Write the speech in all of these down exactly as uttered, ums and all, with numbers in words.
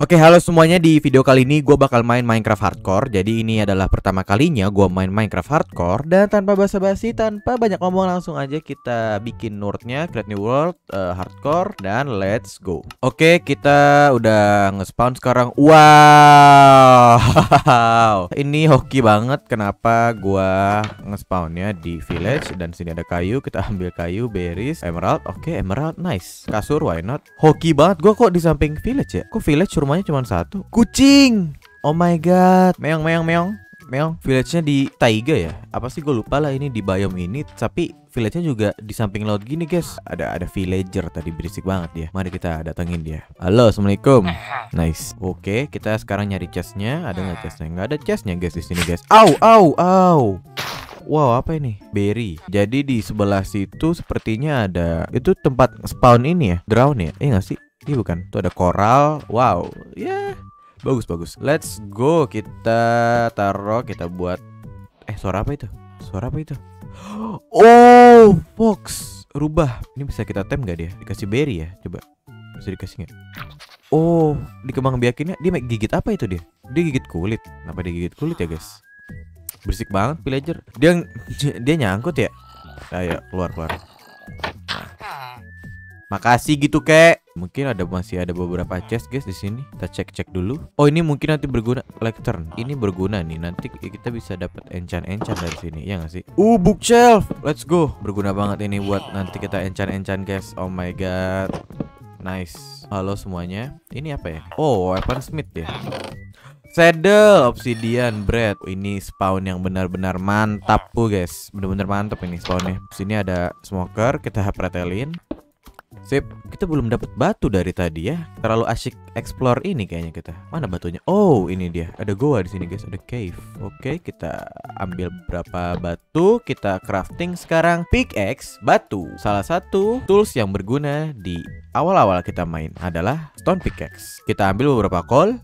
Oke, halo semuanya. Di video kali ini gue bakal main Minecraft Hardcore. Jadi ini adalah pertama kalinya gue main Minecraft Hardcore. Dan tanpa basa-basi, tanpa banyak ngomong, langsung aja kita bikin nordnya, create new world, uh, Hardcore, dan let's go. Oke, kita udah nge-spawn sekarang. Wow. Ini hoki banget. Kenapa gue nge-spawnnya di village. Dan sini ada kayu, kita ambil kayu, berries, emerald. Oke, emerald, nice. Kasur, why not. Hoki banget gue kok di samping village ya. Kok village rumahnya cuma satu? Kucing. Oh my god. Meong meong meong meong. Village-nya di taiga ya? Apa sih, gue lupa lah ini di biome ini. Tapi village-nya juga di samping laut gini guys. Ada ada villager tadi, berisik banget dia. Mari kita datengin dia. Halo, assalamualaikum. Nice. Oke, kita sekarang nyari chestnya. Ada nggak chestnya? Nggak ada chestnya guys di sini guys. Au au au. Wow, apa ini? Berry. Jadi di sebelah situ sepertinya ada, itu tempat spawn ini ya, drown ya? Eh nggak sih? Ini bukan. Tuh ada koral. Wow. Ya, yeah. Bagus bagus. Let's go. Kita taruh, kita buat. Eh, suara apa itu? Suara apa itu? Oh, fox. Rubah. Ini bisa kita tem gak dia? Dikasih berry ya? Coba. Bisa dikasih nggak? Oh, dikembang biakinnya. Dia gigit apa itu dia? Dia gigit kulit. Kenapa dia gigit kulit ya guys? Berisik banget villager. Dia dia nyangkut ya. Ayo keluar keluar. Nah. Makasih gitu kek. Mungkin ada masih ada beberapa chest guys di sini. Kita cek-cek dulu. Oh, ini mungkin nanti berguna lectern. Ini berguna nih. Nanti kita bisa dapat enchant-enchant dari sini. Ya nggak sih? Uh, bookshelf. Let's go. Berguna banget ini buat nanti kita enchant-enchant guys. Oh my god. Nice. Halo semuanya. Ini apa ya? Oh, weaponsmith ya. Saddle, obsidian, bread. Ini spawn yang benar-benar mantap tuh guys. Bener-bener mantap ini spawnnya. Sini ada smoker, kita pretelin. Sip, kita belum dapat batu dari tadi ya. Terlalu asyik explore ini kayaknya kita. Mana batunya? Oh, ini dia. Ada goa di sini guys, ada cave. Oke, kita ambil beberapa batu, kita crafting sekarang. Pickaxe, batu. Salah satu tools yang berguna di awal-awal kita main adalah stone pickaxe. Kita ambil beberapa coal.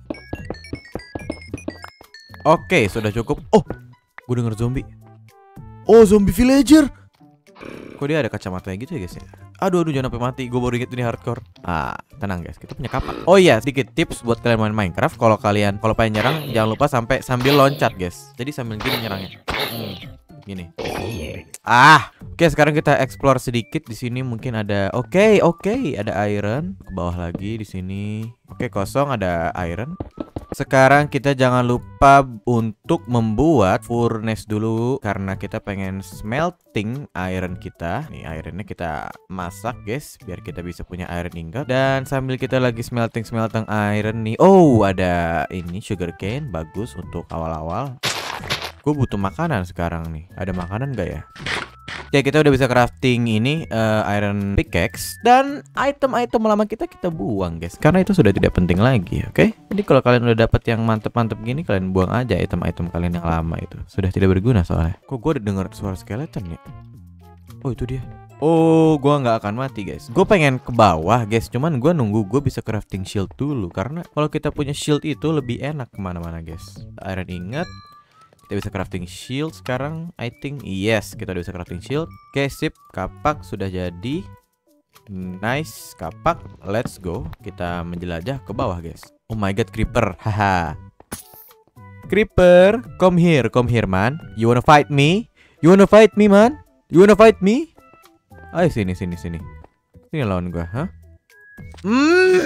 Oke, sudah cukup. Oh, gue denger zombie. Oh, zombie villager. Kok dia ada kacamatanya gitu ya guys ya? Aduh, aduh, jangan sampai mati. Gue baru inget ini hardcore. Ah, tenang guys, kita punya kapak. Oh iya, sedikit tips buat kalian main Minecraft. Kalau kalian kalau pengen nyerang, jangan lupa sampai sambil loncat guys. Jadi sambil gini nyerangnya. Hmm, gini. Ah, oke, sekarang kita explore sedikit di sini. Mungkin ada. Oke, oke, ada iron. Ke bawah lagi di sini. Oke, kosong, ada iron. Sekarang kita jangan lupa untuk membuat furnace dulu, karena kita pengen smelting iron kita. Nih, ironnya kita masak guys, biar kita bisa punya iron ingot. Dan sambil kita lagi smelting smelting iron nih. Oh, ada ini sugarcane, bagus untuk awal-awal. Gue butuh makanan sekarang nih. Ada makanan gak ya? Ya, kita udah bisa crafting ini uh, iron pickaxe. Dan item-item lama kita kita buang guys, karena itu sudah tidak penting lagi. Oke, okay? Jadi kalau kalian udah dapat yang mantep-mantep gini, kalian buang aja item-item kalian yang lama itu. Sudah tidak berguna soalnya. Kok gue udah denger suara skeleton ya? Oh, itu dia. Oh, gue nggak akan mati guys. Gue pengen ke bawah guys, cuman gue nunggu gue bisa crafting shield dulu. Karena kalau kita punya shield itu lebih enak kemana-mana guys. Iron ingot. Kita bisa crafting shield sekarang, I think. Yes, kita udah bisa crafting shield. Oke, sip. Kapak sudah jadi. Nice, kapak. Let's go. Kita menjelajah ke bawah guys. Oh my god, creeper. Haha. Creeper, come here, come here man. You wanna fight me? You wanna fight me man? You wanna fight me? Ayo sini, sini, sini. Sini lawan gua, hah? Hmm.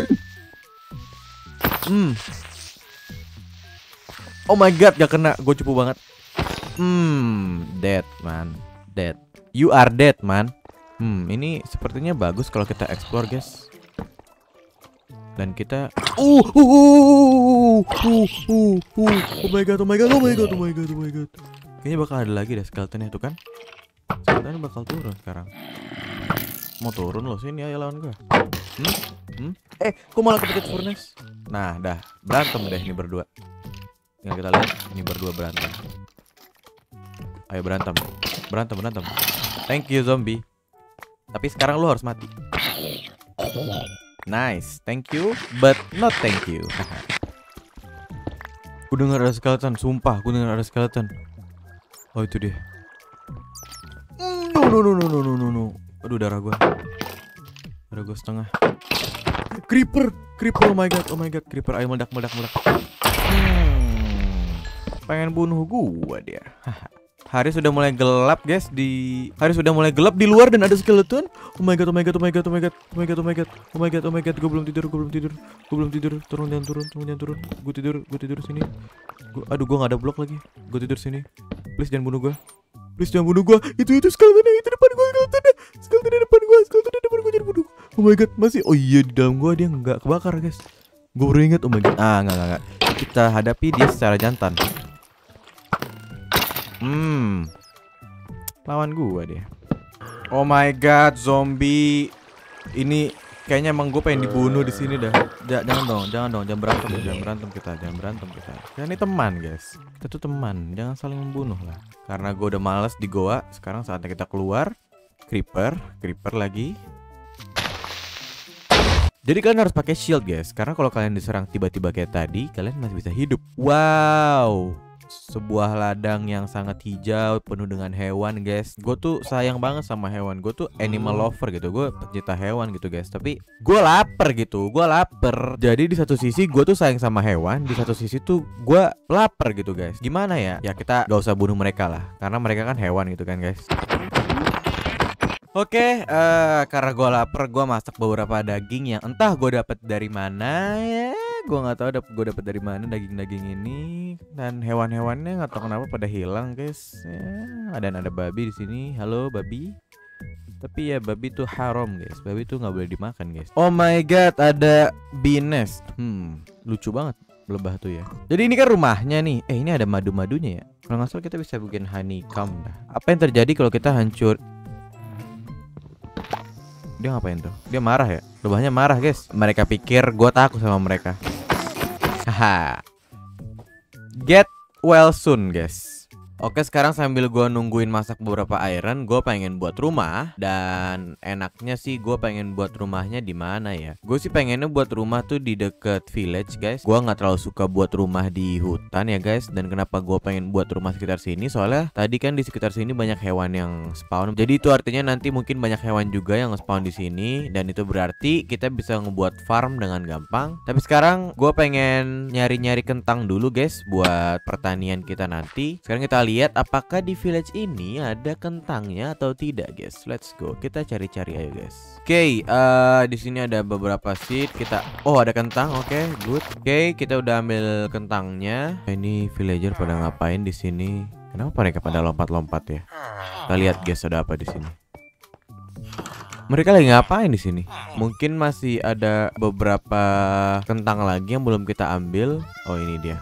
Hmm. Oh my god, gak kena. Gue cupu banget. Hmm, dead man, dead. You are dead man. Hmm, ini sepertinya bagus kalau kita explore guys. Dan kita uh, uh, uh, uh, uh, uh. Oh my god, oh my god, oh my god, oh my god, oh my god. Kayaknya bakal ada lagi deh skeletonnya tuh kan. Skeletonnya bakal turun sekarang. Mau turun loh, sini ayo lawan gue. Hmm? Hmm? Eh, kok malah kepikir furnace? Nah, dah berantem deh ini berdua. Tinggal kita lihat ini berdua berantem. Ayo berantem. Berantem, berantem. Thank you zombie. Tapi sekarang lu harus mati. Nice, thank you, but not thank you. Gue dengar ada skeleton, sumpah gue dengar ada skeleton. Oh, itu dia. No no no no no no no no. Aduh, darah gue. Darah gue setengah. Creeper, creeper, oh my god, oh my god, creeper, ayo meledak, meledak, meledak. Hmm, pengen bunuh gua dia. Hari sudah mulai gelap guys di hari sudah mulai gelap di luar dan ada skeleton. Oh my god, oh my god, oh my god, oh my god, oh my god, oh my god, oh my god, oh my god, gue belum tidur, gue belum tidur, gue belum tidur. Turun jangan turun, turun jangan turun. Gue tidur, gue tidur sini. Gua, aduh, gue nggak ada blok lagi. Gue tidur sini. Please jangan bunuh gue. Please jangan bunuh gue. Itu itu skeleton itu depan gue, skeleton, skeleton depan gue, skeleton depan gue, jangan bunuh. Oh my god, masih. Oh iya, di dalam gue dia nggak kebakar guys. Gue baru ingat. Oh my god. Ah nggak nggak nggak. Kita hadapi dia secara jantan. Hmm. Lawan gua dia. Oh my god, zombie. Ini kayaknya emang gue pengen dibunuh di sini dah. Ja, jangan dong, jangan dong, jangan berantem, jangan berantem kita, jangan berantem kita. Kita ini teman, guys. Kita tuh teman, jangan saling membunuh lah. Karena gue udah males di goa, sekarang saatnya kita keluar. Creeper, creeper lagi. Jadi kalian harus pakai shield, guys. Karena kalau kalian diserang tiba-tiba kayak tadi, kalian masih bisa hidup. Wow. Sebuah ladang yang sangat hijau penuh dengan hewan guys. Gue tuh sayang banget sama hewan. Gue tuh animal lover gitu. Gue pecinta hewan gitu guys. Tapi gue lapar gitu. Gue lapar. Jadi di satu sisi gue tuh sayang sama hewan, di satu sisi tuh gue lapar gitu guys. Gimana ya? Ya kita gak usah bunuh mereka lah. Karena mereka kan hewan gitu kan guys. Oke, okay, uh, karena gue lapar, gue masak beberapa daging yang entah gue dapet dari mana ya. Gue nggak tahu dap gue dapet dari mana daging-daging ini, dan hewan-hewannya nggak tahu kenapa pada hilang guys. Ya, ada ada babi di sini. Halo babi. Tapi ya babi tuh haram guys. Babi tuh nggak boleh dimakan guys. Oh my god, ada bee nest. Hmm, lucu banget lebah tuh ya. Jadi ini kan rumahnya nih. Eh ini ada madu-madunya ya. Kalau nggak salah kita bisa bikin honeycomb dah. Apa yang terjadi kalau kita hancur? Dia ngapain tuh? Dia marah ya? Lebahnya marah guys. Mereka pikir gue takut sama mereka. Haha. Get well soon guys. Oke, sekarang sambil gue nungguin masak beberapa iron, gue pengen buat rumah. Dan enaknya sih gue pengen buat rumahnya di mana ya? Gue sih pengennya buat rumah tuh di deket village guys. Gue nggak terlalu suka buat rumah di hutan ya guys. Dan kenapa gue pengen buat rumah sekitar sini? Soalnya tadi kan di sekitar sini banyak hewan yang spawn. Jadi itu artinya nanti mungkin banyak hewan juga yang spawn di sini. Dan itu berarti kita bisa ngebuat farm dengan gampang. Tapi sekarang gue pengen nyari-nyari kentang dulu guys buat pertanian kita nanti. Sekarang kita lihat lihat apakah di village ini ada kentangnya atau tidak guys. Let's go. Kita cari-cari ayo guys. Oke, okay, uh, di sini ada beberapa seed. Kita oh ada kentang. Oke, okay, good. Oke, okay, kita udah ambil kentangnya. Ini villager pada ngapain di sini? Kenapa mereka pada lompat-lompat ya? Kita lihat guys ada apa di sini. Mereka lagi ngapain di sini? Mungkin masih ada beberapa kentang lagi yang belum kita ambil. Oh, ini dia.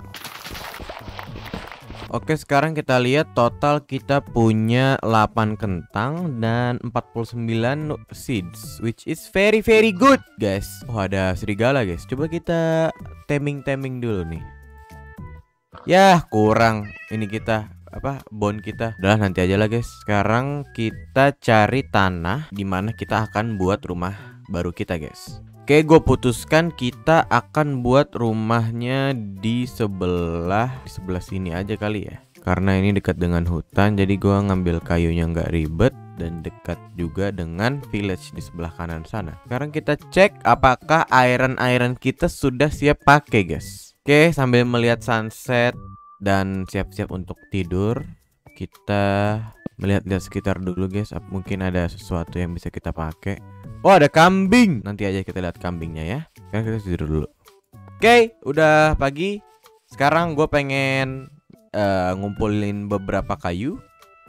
Oke, sekarang kita lihat total kita punya delapan kentang dan empat puluh sembilan seeds, which is very very good guys. Oh ada serigala guys. Coba kita taming-taming dulu nih. Yah kurang. Ini kita apa bone kita. Udah nanti aja lah guys. Sekarang kita cari tanah dimana kita akan buat rumah baru kita guys. Oke, gue putuskan kita akan buat rumahnya di sebelah di sebelah sini aja kali ya. Karena ini dekat dengan hutan, jadi gue ngambil kayunya nggak ribet dan dekat juga dengan village di sebelah kanan sana. Sekarang kita cek apakah iron-iron kita sudah siap pakai guys. Oke, sambil melihat sunset dan siap-siap untuk tidur, kita melihat-lihat sekitar dulu guys. Mungkin ada sesuatu yang bisa kita pakai. Oh ada kambing. Nanti aja kita lihat kambingnya ya. Sekarang kita tidur dulu. Oke, udah pagi. Sekarang gue pengen uh, ngumpulin beberapa kayu.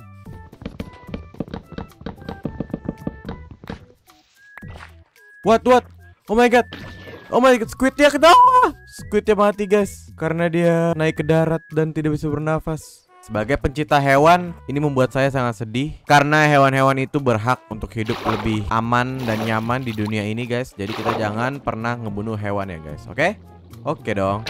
What what? Oh my god. Oh my god, squidnya kena. Squidnya mati guys. Karena dia naik ke darat dan tidak bisa bernafas. Sebagai pencinta hewan, ini membuat saya sangat sedih. Karena hewan-hewan itu berhak untuk hidup lebih aman dan nyaman di dunia ini guys. Jadi kita jangan pernah ngebunuh hewan ya guys. Oke? Oke dong.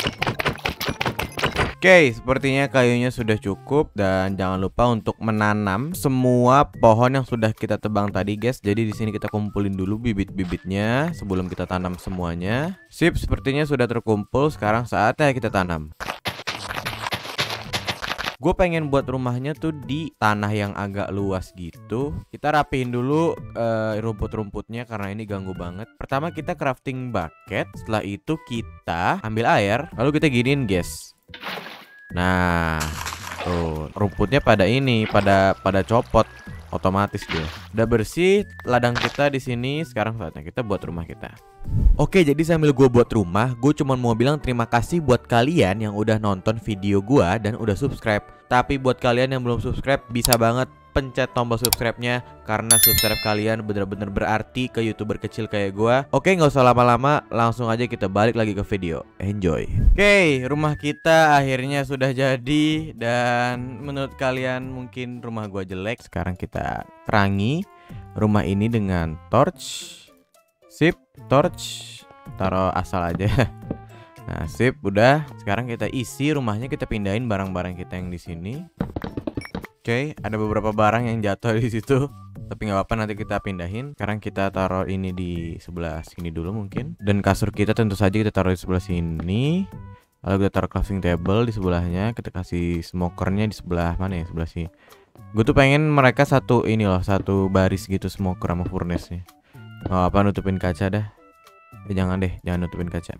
Oke, sepertinya kayunya sudah cukup. Dan jangan lupa untuk menanam semua pohon yang sudah kita tebang tadi guys. Jadi di sini kita kumpulin dulu bibit-bibitnya sebelum kita tanam semuanya. Sip, sepertinya sudah terkumpul. Sekarang saatnya kita tanam. Gue pengen buat rumahnya tuh di tanah yang agak luas gitu. Kita rapihin dulu uh, rumput-rumputnya karena ini ganggu banget. Pertama kita crafting bucket. Setelah itu kita ambil air. Lalu kita giniin guys. Nah, tuh rumputnya pada ini, pada pada copot. Otomatis dia udah bersih ladang kita di sini. Sekarang saatnya kita buat rumah kita. Oke, jadi sambil gue buat rumah, gue cuma mau bilang terima kasih buat kalian yang udah nonton video gue dan udah subscribe. Tapi buat kalian yang belum subscribe, bisa banget pencet tombol subscribe-nya, karena subscribe kalian bener-bener berarti ke YouTuber kecil kayak gue. Oke, nggak usah lama-lama, langsung aja kita balik lagi ke video. Enjoy. Oke, rumah kita akhirnya sudah jadi. Dan menurut kalian mungkin rumah gue jelek. Sekarang kita terangi rumah ini dengan torch. Sip, torch. Taruh asal aja. Nah, sip, udah. Sekarang kita isi rumahnya, kita pindahin barang-barang kita yang di sini. Oke, okay, ada beberapa barang yang jatuh di situ, tapi nggak apa-apa, nanti kita pindahin. Sekarang kita taruh ini di sebelah sini dulu mungkin. Dan kasur kita tentu saja kita taruh di sebelah sini. Lalu kita taruh crafting table di sebelahnya. Kita kasih smokernya di sebelah mana ya? Sebelah sini. Gue tuh pengen mereka satu ini loh, satu baris gitu, smoker sama furnace-nya. Nggak apa, nutupin kaca dah. Eh, jangan deh, jangan nutupin kaca.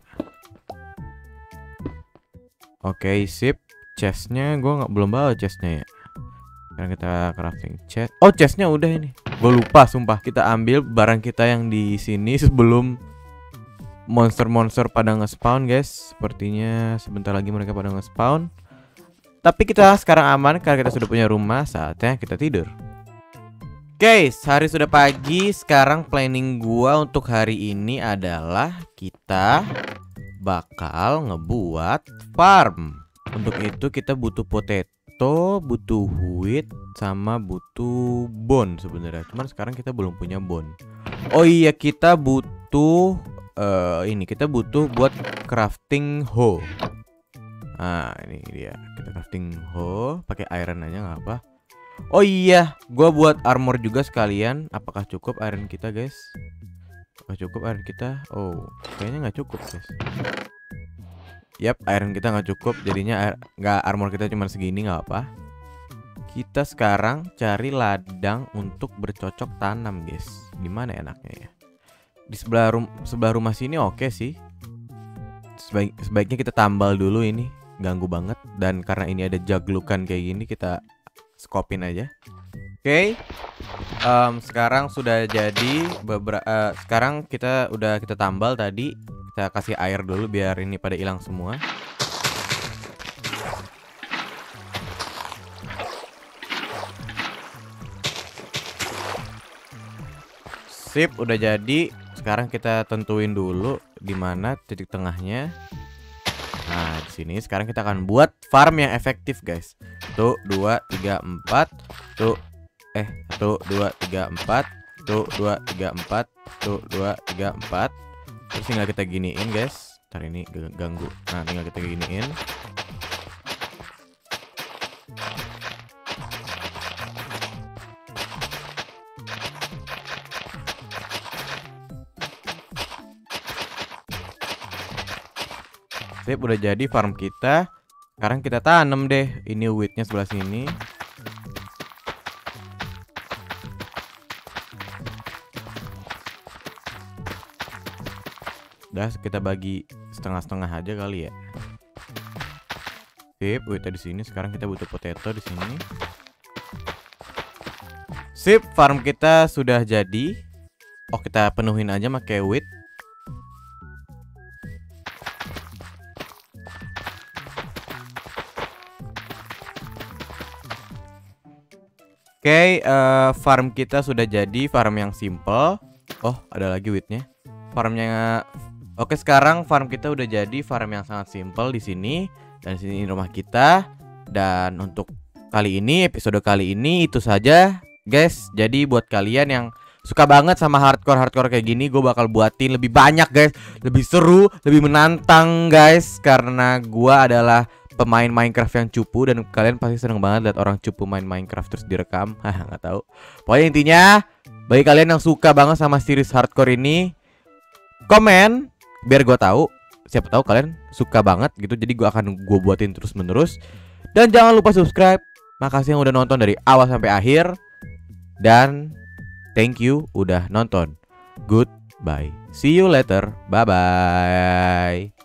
Oke, okay, sip. Chestnya gue nggak belum bawa chestnya ya. Sekarang kita crafting chest. Oh, chestnya udah ini. Gue lupa, sumpah. Kita ambil barang kita yang di sini sebelum monster-monster pada nge-spawn, guys. Sepertinya sebentar lagi mereka pada nge-spawn. Tapi kita sekarang aman karena kita sudah punya rumah. Saatnya kita tidur. Guys, hari sudah pagi. Sekarang planning gua untuk hari ini adalah kita bakal ngebuat farm. Untuk itu kita butuh potato, butuh wheat, sama butuh bone sebenarnya. Cuman sekarang kita belum punya bone. Oh iya, kita butuh uh, ini kita butuh buat crafting hoe. Nah, ini dia. Kita crafting hoe pakai iron aja nggak apa. Oh iya, gua buat armor juga sekalian. Apakah cukup iron kita, guys? Apakah cukup iron kita? Oh, kayaknya nggak cukup, guys. Yap, iron kita nggak cukup, jadinya nggak armor kita cuma segini, nggak apa. Kita sekarang cari ladang untuk bercocok tanam, guys. Di mana enaknya ya? Di sebelah rum sebelah rumah sini oke sih. Sebaik sebaiknya kita tambal dulu ini, ganggu banget. Dan karena ini ada jaglukan kayak gini, kita skopin aja. Oke, okay. um, sekarang sudah jadi beberapa. Uh, sekarang kita udah kita tambal tadi. Kita kasih air dulu biar ini pada hilang semua. Sip, udah jadi. Sekarang kita tentuin dulu di mana titik tengahnya. Nah, di sini sekarang kita akan buat farm yang efektif, guys. Tuh, dua, tiga, empat. Tuh, eh, tuh, dua, tiga, empat. Tuh, dua, tiga, empat. Tuh, dua, tiga, empat. Terus tinggal kita giniin, guys. Ntar ini ganggu. Nah, tinggal kita giniin. Sip, udah jadi farm kita. Sekarang kita tanam deh. Ini wheatnya sebelah sini. Udah, kita bagi setengah-setengah aja kali ya. Sip, wheatnya di sini. Sekarang kita butuh potato di sini. Sip, farm kita sudah jadi. Oh, kita penuhin aja pakai wheat. Oke, okay, uh, farm kita sudah jadi, farm yang simple. Oh, ada lagi wheatnya. Farmnya, oke, okay, sekarang farm kita udah jadi, farm yang sangat simple di sini. Dan di sini rumah kita. Dan untuk kali ini, episode kali ini itu saja, guys. Jadi buat kalian yang suka banget sama hardcore-hardcore kayak gini, gue bakal buatin lebih banyak, guys. Lebih seru, lebih menantang, guys. Karena gue adalah pemain Minecraft yang cupu dan kalian pasti seneng banget lihat orang cupu main Minecraft terus direkam. Haha, nggak tahu. Pokoknya intinya, bagi kalian yang suka banget sama series hardcore ini, komen biar gue tahu. Siapa tahu kalian suka banget gitu. Jadi gue akan gue buatin terus menerus. Dan jangan lupa subscribe. Makasih yang udah nonton dari awal sampai akhir. Dan thank you udah nonton. Goodbye. See you later. Bye bye.